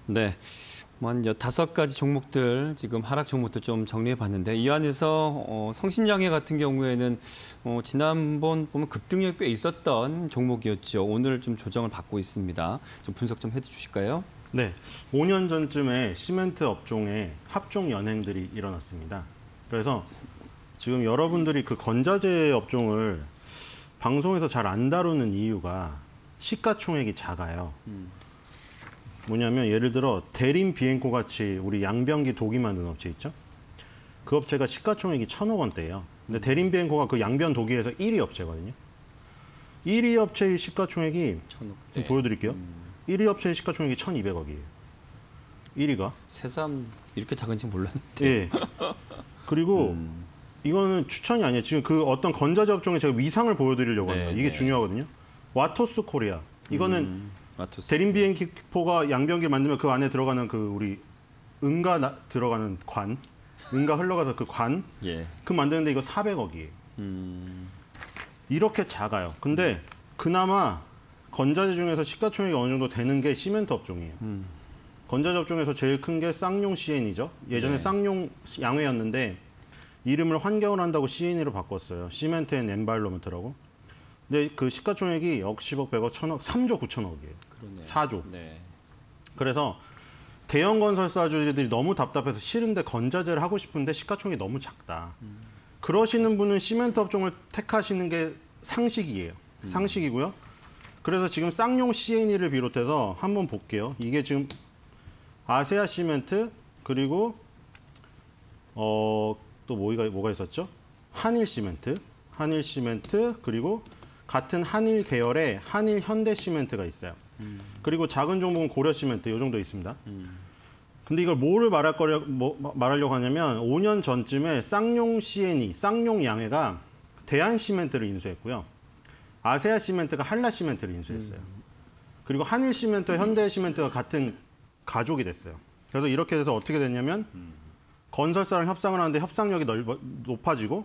네, 한 15가지 종목들 지금 하락 종목들 좀 정리해 봤는데 이 안에서 성신양해 같은 경우에는 지난번 보면 급등력이 꽤 있었던 종목이었죠. 오늘 좀 조정을 받고 있습니다. 좀 분석 좀 해주실까요? 네, 5년 전쯤에 시멘트 업종에 합종 연행들이 일어났습니다. 그래서 지금 여러분들이 그 건자재 업종을 방송에서 잘 안 다루는 이유가 시가총액이 작아요. 뭐냐면 예를 들어 대림 비엔코 같이 우리 양변기 도기 만드는 업체 있죠? 그 업체가 시가총액이 1,000억 원대예요. 근데 대림 비엔코가 그 양변 도기에서 1위 업체거든요. 1위 업체의 시가총액이 1,000억대. 보여드릴게요. 1위 업체의 시가총액이 1,200억이에요. 1위가. 새삼 이렇게 작은지 몰랐는데. 예. 그리고 이거는 추천이 아니에요. 지금 그 어떤 건자재 업종에 제가 위상을 보여드리려고 합니다. 이게 중요하거든요. 와토스 코리아. 이거는 대림 비엔코가 양변기를 만들면 그 안에 들어가는 그 우리 들어가는 관, 은가 흘러가서 그 관, 그 만드는데 이거 400억이에요. 이렇게 작아요. 근데 그나마 건자재 중에서 시가총액이 어느 정도 되는 게 시멘트 업종이에요. 건자재 업종에서 제일 큰 게 쌍용 CN이죠. 예전에 쌍용 양회였는데 이름을 환경을 한다고 CN으로 바꿨어요. 시멘트 앤 엔바이러먼트라고. 근데 그 시가총액이 억, 10억, 100억, 1000억, 3조 9천억이에요. 그러네요. 4조. 네. 그래서 대형 건설사주들이 너무 답답해서 싫은데 건자재를 하고 싶은데 시가총액이 너무 작다. 그러시는 분은 시멘트 업종을 택하시는 게 상식이에요. 상식이고요. 그래서 지금 쌍용 CNE를 비롯해서 한번 볼게요. 이게 지금 아세아 시멘트 그리고 또 뭐가 있었죠? 한일 시멘트 그리고 같은 한일 계열의 한일 현대 시멘트가 있어요. 그리고 작은 종목은 고려 시멘트 이 정도 있습니다. 근데 이걸 뭐를 말하려고 하냐면 5년 전쯤에 쌍용 CNE, 쌍용 양해가 대한 시멘트를 인수했고요. 아세아 시멘트가 한라 시멘트를 인수했어요. 그리고 한일 시멘트와 현대 시멘트가 같은 가족이 됐어요. 그래서 이렇게 돼서 어떻게 됐냐면 건설사랑 협상을 하는데 협상력이 높아지고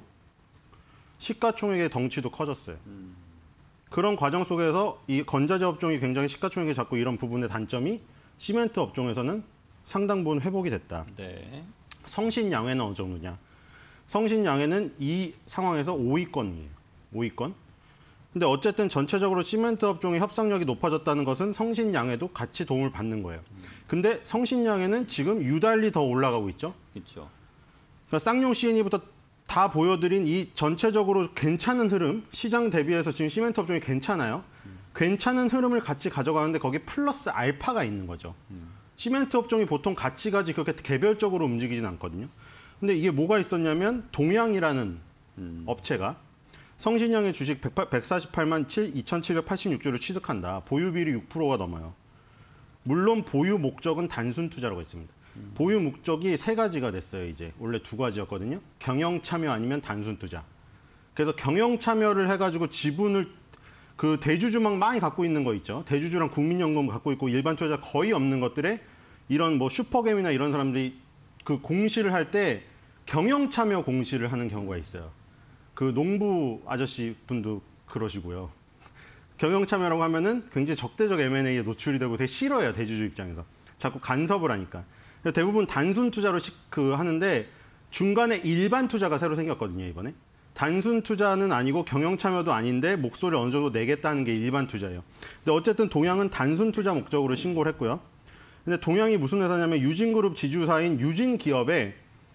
시가총액의 덩치도 커졌어요. 그런 과정 속에서 이 건자재 업종이 굉장히 시가총액이 작고 이런 부분의 단점이 시멘트 업종에서는 상당 부분 회복이 됐다. 네. 성신양해는 어느 정도냐? 성신양해는 이 상황에서 5위권이에요. 5위권. 근데 어쨌든 전체적으로 시멘트 업종의 협상력이 높아졌다는 것은 성신양해도 같이 도움을 받는 거예요. 근데 성신양해는 지금 유달리 더 올라가고 있죠. 그렇죠. 그러니까 쌍용 CNE부터 다 보여드린 이 전체적으로 괜찮은 흐름, 시장 대비해서 지금 시멘트 업종이 괜찮아요. 괜찮은 흐름을 같이 가져가는데 거기에 플러스 알파가 있는 거죠. 시멘트 업종이 보통 같이 그렇게 개별적으로 움직이진 않거든요. 근데 이게 뭐가 있었냐면 동양이라는 업체가 성신양해 주식 148만 2,786주를 취득한다. 보유 비율이 6%가 넘어요. 물론 보유 목적은 단순 투자라고 했습니다. 보유 목적이 3가지가 됐어요. 이제 원래 2가지였거든요. 경영 참여 아니면 단순 투자. 그래서 경영 참여를 해가지고 지분을 그 대주주만 많이 갖고 있는 거 있죠. 대주주랑 국민연금 갖고 있고 일반 투자자 거의 없는 것들에 이런 뭐 슈퍼겜이나 이런 사람들이 그 공시를 할 때 경영 참여 공시를 하는 경우가 있어요. 그 농부 아저씨 분도 그러시고요. 경영 참여라고 하면은 굉장히 적대적 M&A에 노출이 되고 되게 싫어요. 대주주 입장에서. 자꾸 간섭을 하니까. 대부분 단순 투자로 하는데 중간에 일반 투자가 새로 생겼거든요, 이번에. 단순 투자는 아니고 경영 참여도 아닌데 목소리 어느 정도 내겠다는 게 일반 투자예요. 근데 어쨌든 동양은 단순 투자 목적으로 신고를 했고요. 근데 동양이 무슨 회사냐면 유진그룹 지주사인 유진기업의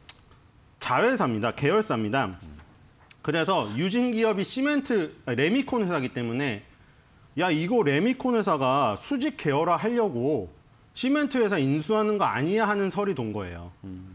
자회사입니다. 계열사입니다. 그래서 유진기업이 레미콘 회사이기 때문에 야, 이거 레미콘 회사가 수직 계열화 하려고 시멘트 회사 인수하는 거 아니야 하는 설이 돈 거예요.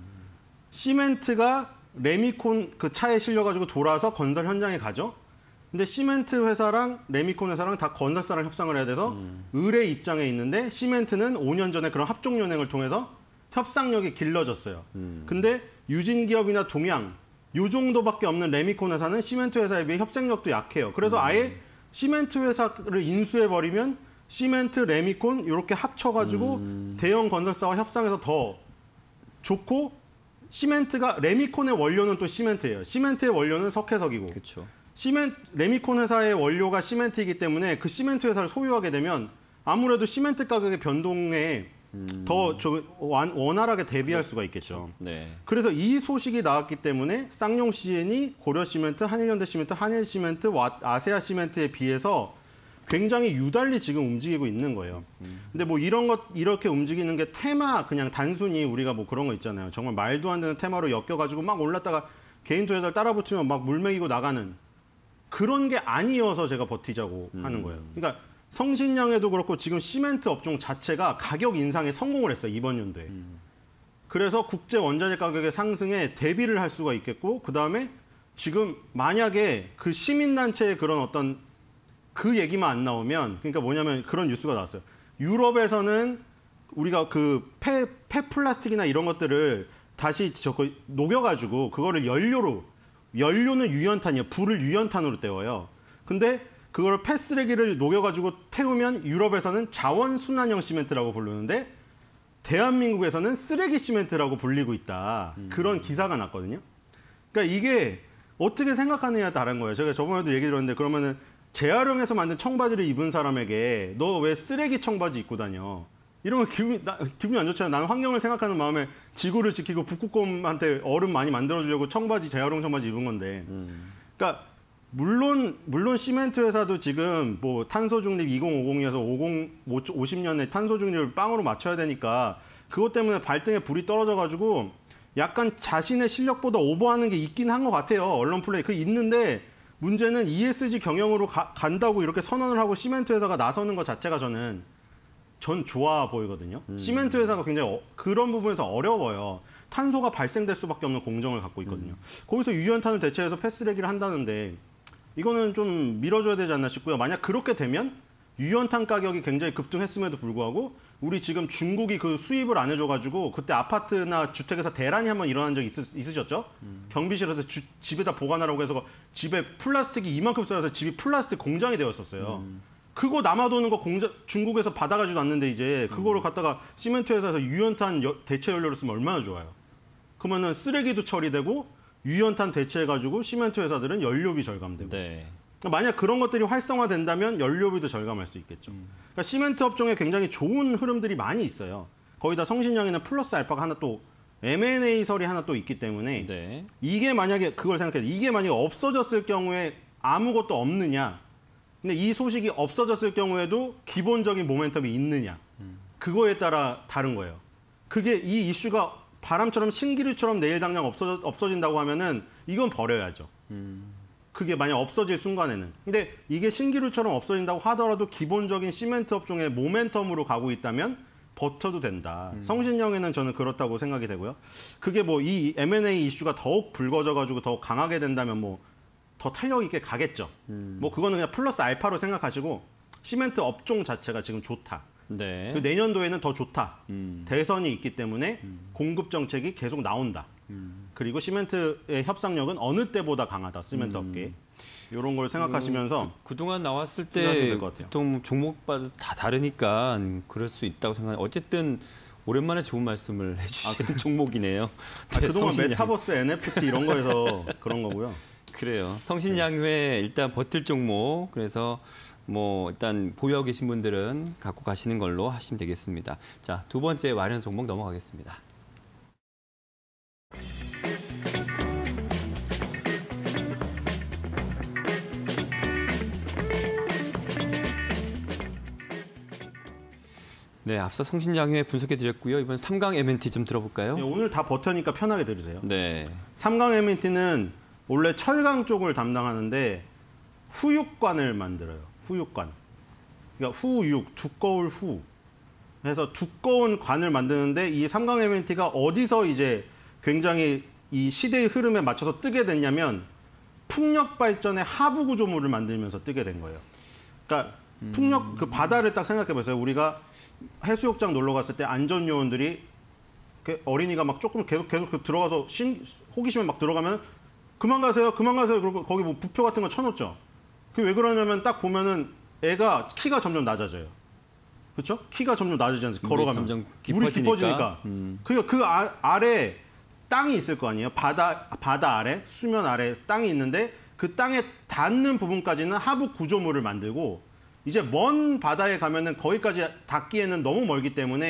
시멘트가 레미콘 그 차에 실려가지고 돌아서 건설 현장에 가죠. 근데 시멘트 회사랑 레미콘 회사랑 다 건설사랑 협상을 해야 돼서 의뢰 입장에 있는데 시멘트는 5년 전에 그런 합종연행을 통해서 협상력이 길러졌어요. 근데 유진기업이나 동양 요 정도밖에 없는 레미콘 회사는 시멘트 회사에 비해 협상력도 약해요. 그래서 아예 시멘트 회사를 인수해버리면 시멘트, 레미콘 이렇게 합쳐가지고 대형 건설사와 협상해서 더 좋고 시멘트가 레미콘의 원료는 또 시멘트예요. 시멘트의 원료는 석회석이고 그렇죠. 레미콘 회사의 원료가 시멘트이기 때문에 그 시멘트 회사를 소유하게 되면 아무래도 시멘트 가격의 변동에 더 원활하게 대비할 수가 있겠죠. 네. 그래서 이 소식이 나왔기 때문에 쌍용 시엔이 고려시멘트, 한일현대시멘트, 한일시멘트, 아세아시멘트에 비해서 굉장히 유달리 지금 움직이고 있는 거예요. 근데 뭐 이렇게 움직이는 게 테마 그냥 단순히 우리가 뭐 그런 거 있잖아요. 정말 말도 안 되는 테마로 엮여가지고 막 올랐다가 개인 투자자들 따라붙으면 막 물매기고 나가는 그런 게 아니어서 제가 버티자고 하는 거예요. 그러니까 성신양에도 그렇고 지금 시멘트 업종 자체가 가격 인상에 성공을 했어요. 이번 연도에. 그래서 국제 원자재 가격의 상승에 대비를 할 수가 있겠고 그다음에 지금 만약에 그 시민단체의 그런 어떤 그 얘기만 안 나오면 그러니까 뭐냐면 그런 뉴스가 나왔어요. 유럽에서는 우리가 그 폐 플라스틱이나 이런 것들을 다시 녹여가지고 그거를 연료는 유연탄이에요. 불을 유연탄으로 때워요. 근데 그걸 폐쓰레기를 녹여가지고 태우면 유럽에서는 자원순환형 시멘트라고 부르는데 대한민국에서는 쓰레기 시멘트라고 불리고 있다. 그런 기사가 났거든요. 그러니까 이게 어떻게 생각하느냐에 따른 거예요. 제가 저번에도 얘기 들었는데 그러면은 재활용해서 만든 청바지를 입은 사람에게 너 왜 쓰레기 청바지 입고 다녀? 이러면 기분이 안 좋잖아요. 나는 환경을 생각하는 마음에 지구를 지키고 북극곰한테 얼음 많이 만들어주려고 재활용 청바지 입은 건데. 그러니까 물론 시멘트 회사도 지금 뭐 탄소 중립 2050이어서 50년에 탄소 중립을 빵으로 맞춰야 되니까 그것 때문에 발등에 불이 떨어져가지고 약간 자신의 실력보다 오버하는 게 있긴 한 것 같아요. 언론 플레이. 그 있는데 문제는 ESG 경영으로 간다고 이렇게 선언을 하고 시멘트 회사가 나서는 것 자체가 전 좋아 보이거든요. 시멘트 회사가 굉장히 그런 부분에서 어려워요. 탄소가 발생될 수밖에 없는 공정을 갖고 있거든요. 거기서 유연탄을 대체해서 폐쓰레기를 한다는데 이거는 좀 밀어줘야 되지 않나 싶고요. 만약 그렇게 되면 유연탄 가격이 굉장히 급등했음에도 불구하고 우리 지금 중국이 그 수입을 안 해줘가지고 그때 아파트나 주택에서 대란이 한번 일어난 적이 있으셨죠? 경비실에서 집에다 보관하라고 해서 집에 플라스틱이 이만큼 쌓여서 집이 플라스틱 공장이 되었었어요. 그거 남아도는 거 중국에서 받아가지도 않는데 이제 그거를 갖다가 시멘트 회사에서 유연탄 대체 연료로 쓰면 얼마나 좋아요. 그러면은 쓰레기도 처리되고 유연탄 대체해가지고 시멘트 회사들은 연료비 절감되고. 네. 만약 그런 것들이 활성화된다면 연료비도 절감할 수 있겠죠. 그러니까 시멘트 업종에 굉장히 좋은 흐름들이 많이 있어요. 거기다 성신양에는 플러스 알파가 하나 또 M&A 설이 하나 또 있기 때문에 네. 이게 만약에 그걸 생각해요. 이게 만약에 없어졌을 경우에 아무것도 없느냐. 근데 이 소식이 없어졌을 경우에도 기본적인 모멘텀이 있느냐. 그거에 따라 다른 거예요. 그게 이 이슈가 바람처럼 신기루처럼 내일 당장 없어진다고 하면은 이건 버려야죠. 그게 만약 없어질 순간에는. 근데 이게 신기루처럼 없어진다고 하더라도 기본적인 시멘트 업종의 모멘텀으로 가고 있다면 버텨도 된다. 성신영에는 저는 그렇다고 생각이 되고요. 그게 뭐 이 M&A 이슈가 더욱 불거져가지고 더욱 강하게 된다면 뭐 더 탄력 있게 가겠죠. 뭐 그거는 그냥 플러스 알파로 생각하시고 시멘트 업종 자체가 지금 좋다. 네. 그 내년도에는 더 좋다. 대선이 있기 때문에 공급 정책이 계속 나온다. 그리고 시멘트의 협상력은 어느 때보다 강하다. 시멘트 업계. 이런 걸 생각하시면서 그동안 나왔을 생각하시면 때 될것 같아요. 보통 종목마다 다 다르니까 그럴 수 있다고 생각해요. 어쨌든 오랜만에 좋은 말씀을 해주신 종목이네요. 네, 그동안 성신양. 메타버스, NFT 이런 거에서 그런 거고요. 그래요. 성신양회 일단 버틸 종목. 그래서 뭐 일단 보유하고 계신 분들은 갖고 가시는 걸로 하시면 되겠습니다. 자, 두 번째 마련 종목 넘어가겠습니다. 네, 앞서 성신양회 분석해 드렸고요. 이번 삼강 M&T 좀 들어볼까요? 오늘 다 버텨니까 편하게 들으세요. 네. 삼강 M&T는 원래 철강 쪽을 담당하는데 후육관을 만들어요. 후육관. 그러니까 후육, 두꺼울 후. 해서 두꺼운 관을 만드는데 이 삼강 M&T가 어디서 이제 굉장히 이 시대의 흐름에 맞춰서 뜨게 됐냐면 풍력 발전의 하부 구조물을 만들면서 뜨게 된 거예요. 그러니까 풍력 그 바다를 딱 생각해 보세요. 우리가 해수욕장 놀러 갔을 때 안전 요원들이 어린이가 막 조금 계속 들어가서 호기심에 막 들어가면 그만 가세요. 그리고 거기 뭐 부표 같은 거 쳐놓죠. 그게 왜 그러냐면 딱 보면은 애가 키가 점점 낮아져요. 그렇죠? 키가 점점 낮아지지 않습니까? 걸어가면 점점 물이 깊어지니까. 깊어지니까. 그러니까 그 아래 땅이 있을 거 아니에요. 바다 아래, 수면 아래 땅이 있는데 그 땅에 닿는 부분까지는 하부 구조물을 만들고 이제 먼 바다에 가면은 거기까지 닿기에는 너무 멀기 때문에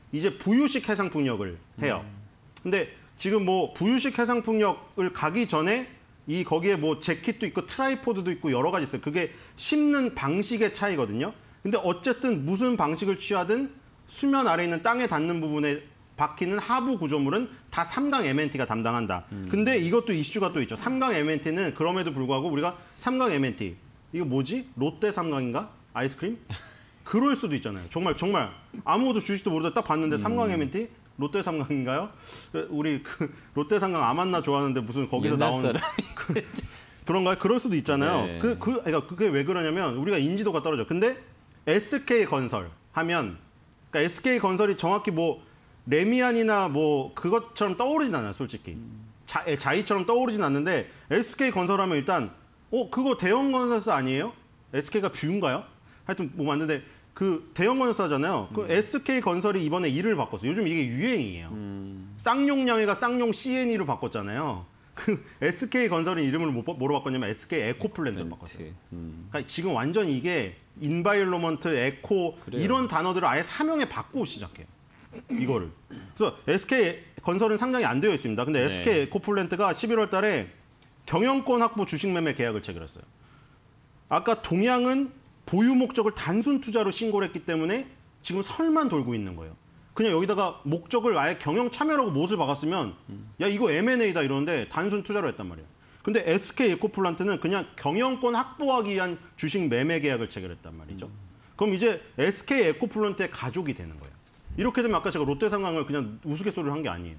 이제 부유식 해상풍력을 해요. 근데 지금 뭐 부유식 해상풍력을 가기 전에 이 거기에 뭐 재킷도 있고 트라이포드도 있고 여러 가지 있어요. 그게 심는 방식의 차이거든요. 근데 어쨌든 무슨 방식을 취하든 수면 아래 있는 땅에 닿는 부분에 박히는 하부 구조물은 다 3강 MNT가 담당한다. 근데 이것도 이슈가 또 있죠. 3강 MNT는 그럼에도 불구하고 우리가 3강 MNT 이거 뭐지? 롯데 3강인가? 아이스크림? 그럴 수도 있잖아요. 정말 아무것도 주식도 모르다 딱 봤는데 3강 MNT? 롯데 3강인가요? 우리 그 롯데 3강 아만나 좋아하는데 무슨 거기서 나온 그런가요? 그럴 수도 있잖아요. 네. 그러니까 그게 왜 그러냐면 우리가 인지도가 떨어져. 근데 SK 건설 하면 그러니까 SK 건설이 정확히 뭐 레미안이나 뭐 그것처럼 떠오르진 않아요, 솔직히. 자이처럼 떠오르진 않는데 SK 건설하면 일단 그거 대형 건설사 아니에요? SK가 뷰인가요? 하여튼 뭐 맞는데 그 대형 건설사잖아요. 그 SK 건설이 이번에 이름을 바꿨어요. 요즘 이게 유행이에요. 쌍용양해가 쌍용 CNE로 바꿨잖아요. 그 SK 건설이 이름을 뭐로 바꿨냐면 SK 에코플랜트로 바꿨어요. 그러니까 지금 완전 이게 인바이러먼트, 에코 그래요. 이런 단어들을 아예 사명에 바꾸고 시작해요. 이거를. 그래서 SK 건설은 상장이 안 되어 있습니다. 근데 네. SK 에코플랜트가 11월 달에 경영권 확보 주식 매매 계약을 체결했어요. 아까 동양은 보유 목적을 단순 투자로 신고를 했기 때문에 지금 설만 돌고 있는 거예요. 그냥 여기다가 목적을 아예 경영 참여라고 못을 박았으면 야 이거 M&A다 이러는데 단순 투자로 했단 말이에요. 근데 SK 에코플란트는 그냥 경영권 확보하기 위한 주식 매매 계약을 체결했단 말이죠. 그럼 이제 SK 에코플란트의 가족이 되는 거예요. 이렇게 되면 아까 제가 롯데상강을 그냥 우스갯소리를 한 게 아니에요.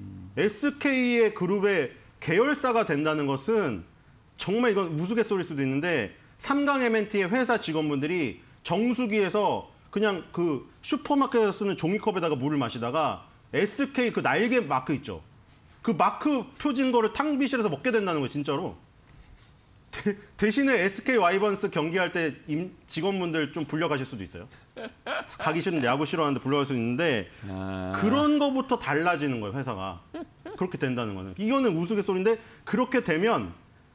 SK의 그룹의 계열사가 된다는 것은 정말 이건 우스갯소리일 수도 있는데 3강 M&T의 회사 직원분들이 정수기에서 그냥 그 슈퍼마켓에서 쓰는 종이컵에다가 물을 마시다가 SK 그 날개 마크 있죠. 그 마크 표진 거를 탕비실에서 먹게 된다는 거예요, 진짜로. 대신에 SK 와이번스 경기할 때 직원분들 좀 불려가실 수도 있어요. 가기 싫은데 야구 싫어하는데 불려갈 수 있는데 그런 거부터 달라지는 거예요, 회사가. 그렇게 된다는 거는. 이거는 우스갯소리인데 그렇게 되면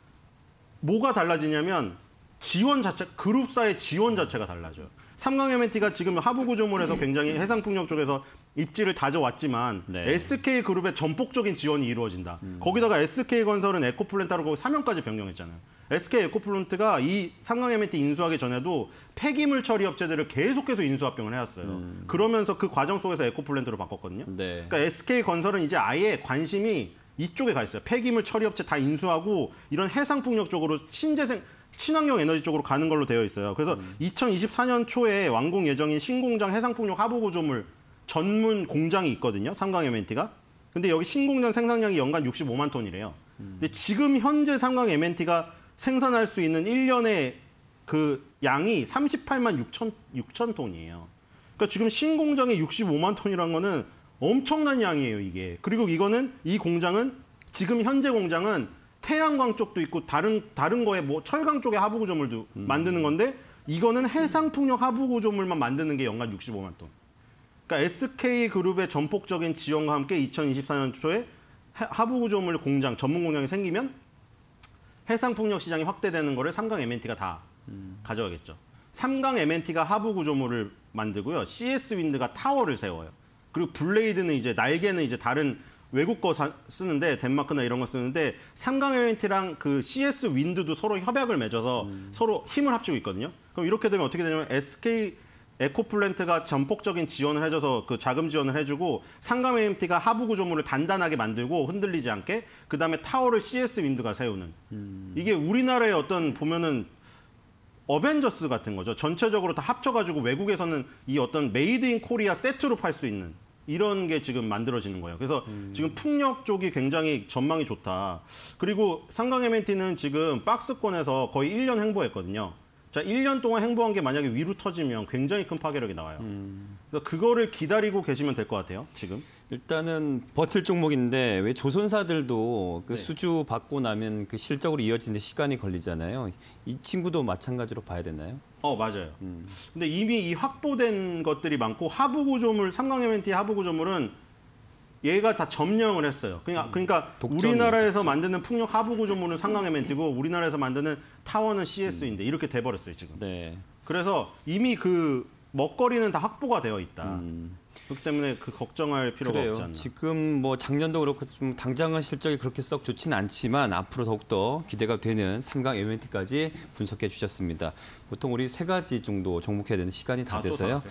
뭐가 달라지냐면 지원 자체, 그룹사의 지원 자체가 달라져요. 3강 M&T가 지금 하부 구조물에서 굉장히 해상풍력 쪽에서 입지를 다져왔지만 네. SK그룹의 전폭적인 지원이 이루어진다. 거기다가 SK건설은 에코플랜트로 거기 사명까지 변경했잖아요. SK에코플랜트가 이 3강 M&T 인수하기 전에도 폐기물 처리 업체들을 계속해서 인수합병을 해왔어요. 그러면서 그 과정 속에서 에코플랜트로 바꿨거든요. 네. 그러니까 SK건설은 이제 아예 관심이 이쪽에 가 있어요. 폐기물 처리 업체 다 인수하고 이런 해상풍력 쪽으로 친환경 에너지 쪽으로 가는 걸로 되어 있어요. 그래서 2024년 초에 완공 예정인 신공장 해상풍력 하부구조물 전문 공장이 있거든요. 3강 M&T가. 근데 여기 신공장 생산량이 연간 65만 톤이래요. 근데 지금 현재 3강 M&T가 생산할 수 있는 1년의 그 양이 38만 6천 톤이에요. 그러니까 지금 신공장이 65만 톤이라는 거는 엄청난 양이에요, 이게. 그리고 이거는 이 공장은 지금 현재 공장은 태양광 쪽도 있고 다른 거에 뭐 철강 쪽의 하부 구조물도 만드는 건데 이거는 해상 풍력 하부 구조물만 만드는 게 연간 65만 톤. 그러니까 SK그룹의 전폭적인 지원과 함께 2024년 초에 하부 구조물 공장, 전문 공장이 생기면 해상 풍력 시장이 확대되는 거를 3강 M&T가 다 가져가겠죠. 3강 M&T가 하부 구조물을 만들고요. CS 윈드가 타워를 세워요. 그리고 블레이드는 이제 날개는 이제 다른 외국 거 쓰는데 덴마크나 이런 거 쓰는데 3강 M&T랑 그 CS 윈드도 서로 협약을 맺어서 서로 힘을 합치고 있거든요. 그럼 이렇게 되면 어떻게 되냐면 SK 에코플랜트가 전폭적인 지원을 해줘서 그 자금 지원을 해주고 3강 M&T가 하부 구조물을 단단하게 만들고 흔들리지 않게 그다음에 타워를 CS 윈드가 세우는 이게 우리나라의 어떤 보면은 어벤져스 같은 거죠. 전체적으로 다 합쳐가지고 외국에서는 이 어떤 메이드 인 코리아 세트로 팔 수 있는 이런 게 지금 만들어지는 거예요. 그래서 지금 풍력 쪽이 굉장히 전망이 좋다. 그리고 3강 M&T는 지금 박스권에서 거의 1년 행보했거든요. 자, 1년 동안 행보한 게 만약에 위로 터지면 굉장히 큰 파괴력이 나와요. 그래서 그거를 기다리고 계시면 될 것 같아요, 지금. 일단은 버틸 종목인데 왜 조선사들도 그 네. 수주 받고 나면 그 실적으로 이어지는데 시간이 걸리잖아요. 이 친구도 마찬가지로 봐야 되나요? 맞아요. 근데 이미 이 확보된 것들이 많고 하부 구조물, 3강 M&T 하부 구조물은 얘가 다 점령을 했어요. 그러니까 우리나라에서 만드는 풍력 하부 구조물은 3강 M&T고 우리나라에서 만드는 타워는 CS인데 이렇게 돼버렸어요, 지금. 네. 그래서 이미 그 먹거리는 다 확보가 되어 있다. 그렇기 때문에 그 걱정할 필요가 그래요. 없지 않나. 지금 뭐 작년도 그렇고 좀 당장은 실적이 그렇게 썩 좋지는 않지만 앞으로 더욱더 기대가 되는 3강 MNT까지 분석해 주셨습니다. 보통 우리 3가지 정도 종목해야 되는 시간이 다 돼서요.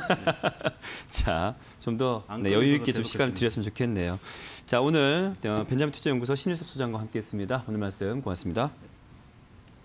자, 좀 더 여유 있게 좀 시간을 드렸으면 좋겠네요. 자, 오늘 벤자민 투자연구소 신일섭 소장과 함께했습니다. 오늘 말씀 고맙습니다.